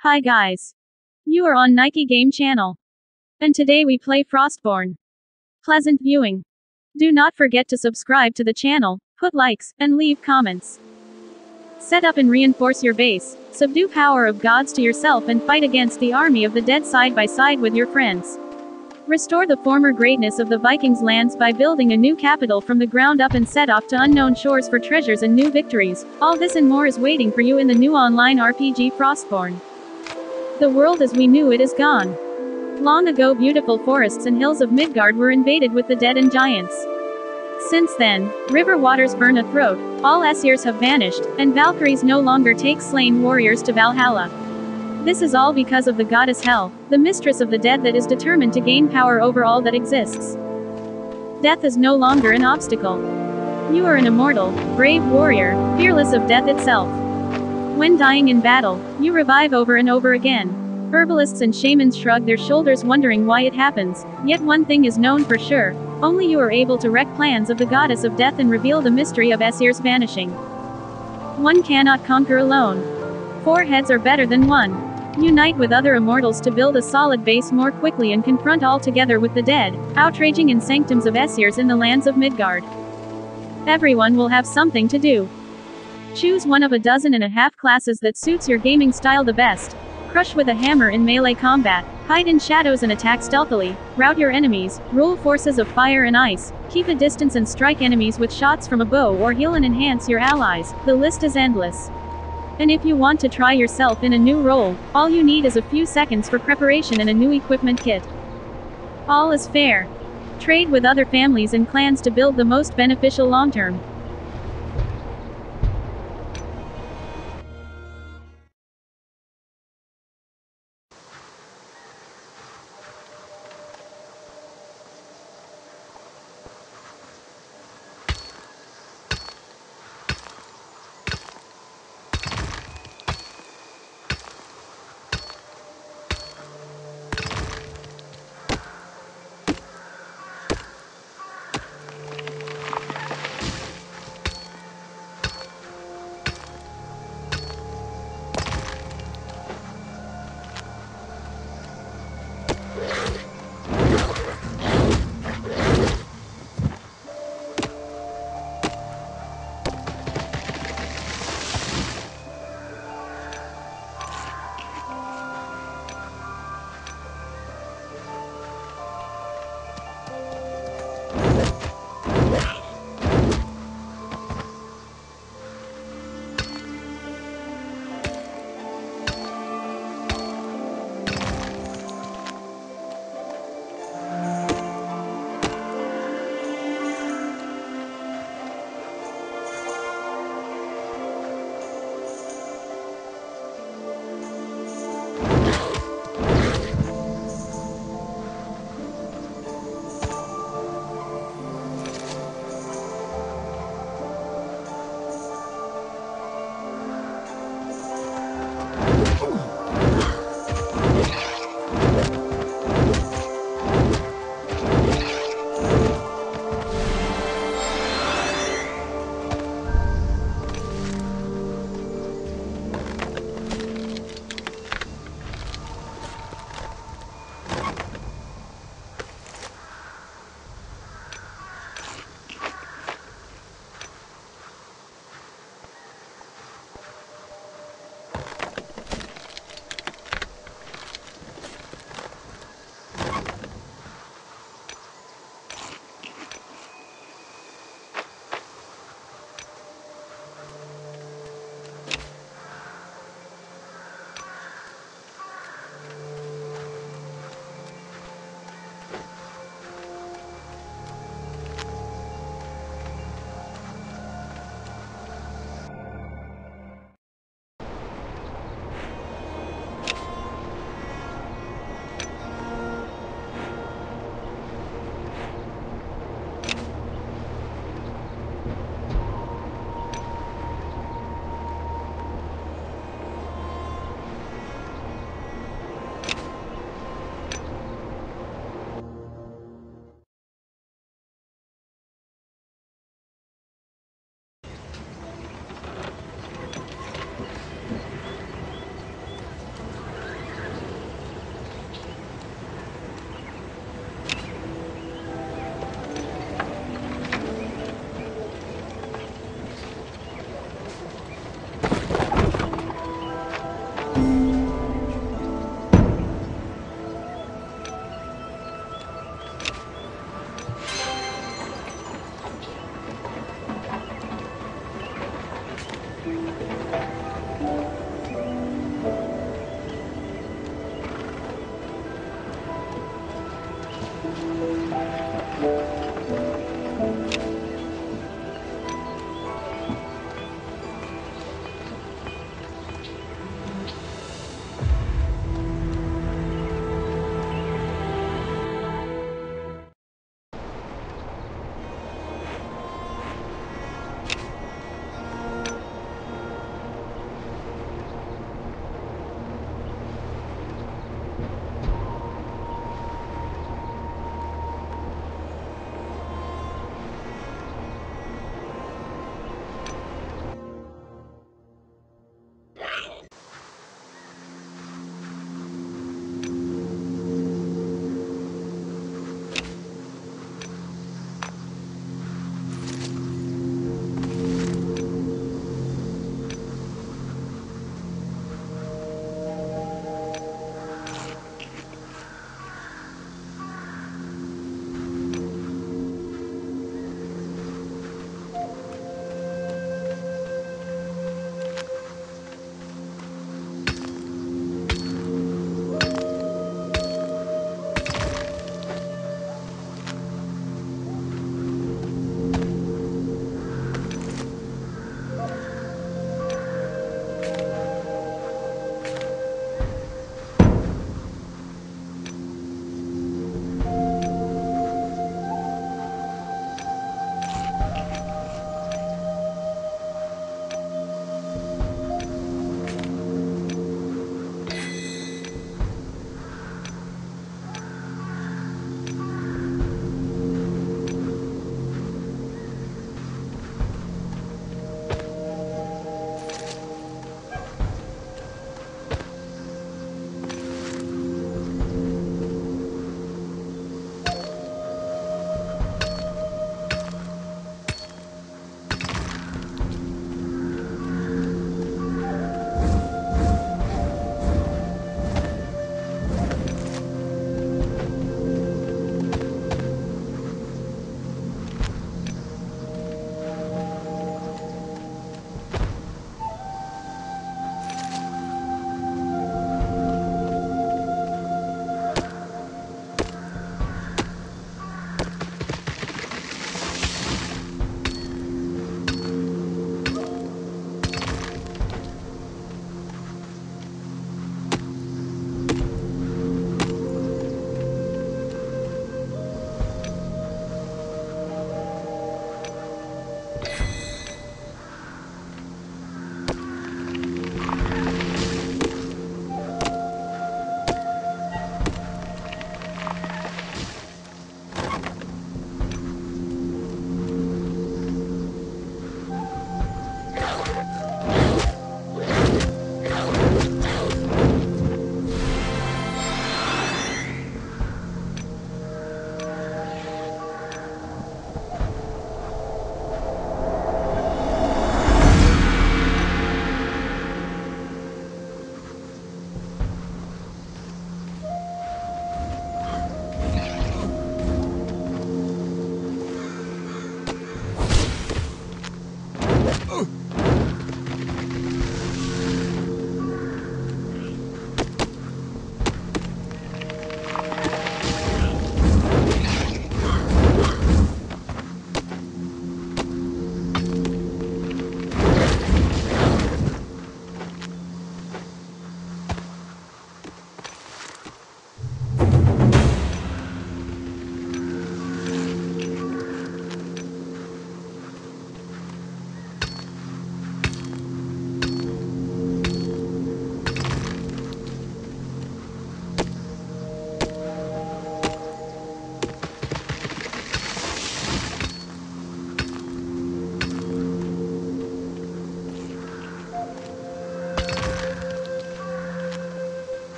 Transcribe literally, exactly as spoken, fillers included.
Hi guys. You are on Nikeygame channel. And today we play Frostborn. Pleasant viewing. Do not forget to subscribe to the channel, put likes, and leave comments. Set up and reinforce your base, subdue power of gods to yourself and fight against the army of the dead side by side with your friends. Restore the former greatness of the Vikings' lands by building a new capital from the ground up and set off to unknown shores for treasures and new victories. All this and more is waiting for you in the new online R P G Frostborn. The world as we knew it is gone. Long ago beautiful forests and hills of Midgard were invaded with the dead and giants. Since then, river waters burn a throat, all aesirs have vanished, and valkyries no longer take slain warriors to Valhalla. This is all because of the goddess Hel, the mistress of the dead that is determined to gain power over all that exists. Death is no longer an obstacle. You are an immortal, brave warrior, fearless of death itself. When dying in battle, you revive over and over again. Herbalists and shamans shrug their shoulders wondering why it happens, yet one thing is known for sure, only you are able to wreck plans of the goddess of death and reveal the mystery of aesirs vanishing. One cannot conquer alone. Four heads are better than one. Unite with other immortals to build a solid base more quickly and confront all together with the dead, outraging in sanctums of aesirs in the lands of Midgard. Everyone will have something to do. Choose one of a dozen and a half classes that suits your gaming style the best. Crush with a hammer in melee combat, hide in shadows and attack stealthily, rout your enemies, rule forces of fire and ice, keep a distance and strike enemies with shots from a bow or heal and enhance your allies. The list is endless. And if you want to try yourself in a new role, all you need is a few seconds for preparation and a new equipment kit. All is fair. Trade with other families and clans to build the most beneficial long-term.